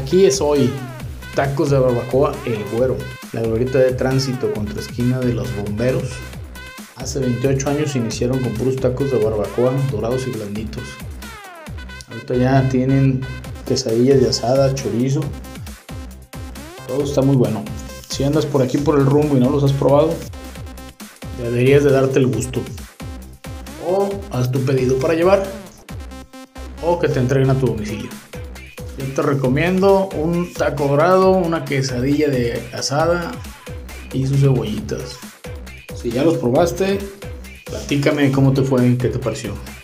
Aquí es hoy, tacos de barbacoa El Güero, la glorieta de tránsito contra esquina de los bomberos. Hace 28 años se iniciaron con puros tacos de barbacoa, dorados y blanditos. Ahorita ya tienen quesadillas de asada, chorizo. Todo está muy bueno. Si andas por aquí por el rumbo y no los has probado, deberías de darte el gusto. O haz tu pedido para llevar, o que te entreguen a tu domicilio. Yo te recomiendo un taco dorado, una quesadilla de asada y sus cebollitas. Si ya los probaste, platícame cómo te fue, qué te pareció.